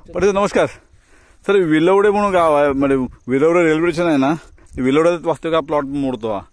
पटेल नमस्कार सर. विलवडे म्हणून गाव आहे, म्हणजे विलवडे रेल्वे स्टेशन आहे ना, विलवड्यात वास्तविक हा प्लॉट मोडतो हा.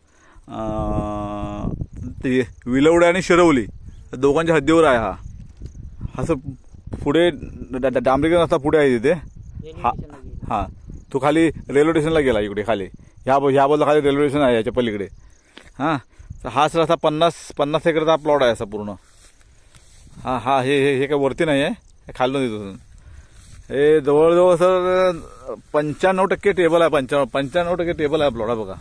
ते विलवडे आणि शिरवली दोघांच्या हद्दीवर आहे हा. असं पुढे डांबरीकरण रस्ता पुढे आहे तिथे. हा हा तो खाली रेल्वे स्टेशनला गेला इकडे खाली. ह्या बाजूला खाली रेल्वे स्टेशन आहे याच्या पलीकडे. हां हाच रस्ता 50 एकरचा प्लॉट आहे असा पूर्ण. हा हा हे काय वरती नाही आहे, खालून येतो. हे जवळजवळ सर 95% टेबल आहे. 95% टेबल आहे प्लॉट बघा.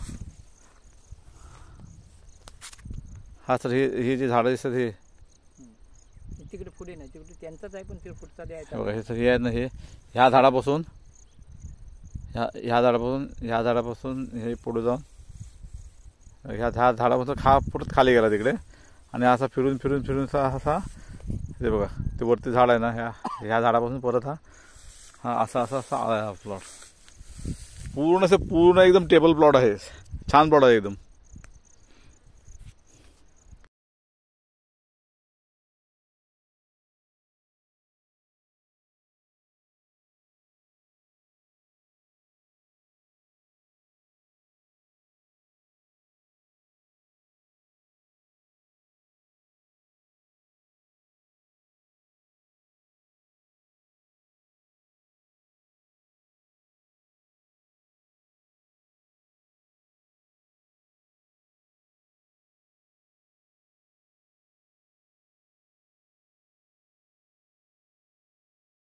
हा सर हे जे झाडं दिसतात हे तिकडे पुढे नाही, तिकडे त्यांचाच आहे पण तिकडे पुढचा द्यायचा बघा. हे सर हे आहे ना, हे ह्या झाडापासून ह्या झाडापासून हे पुढे जाऊन ह्या झाडापासून पुढे खाली गेला तिकडे. आणि असा फिरून असा ते बघा ते वरती झाड आहे ना, ह्या झाडापासून परत हा असा प्लॉट पूर्ण एकदम टेबल प्लॉट आहे. छान प्लॉट आहे एकदम.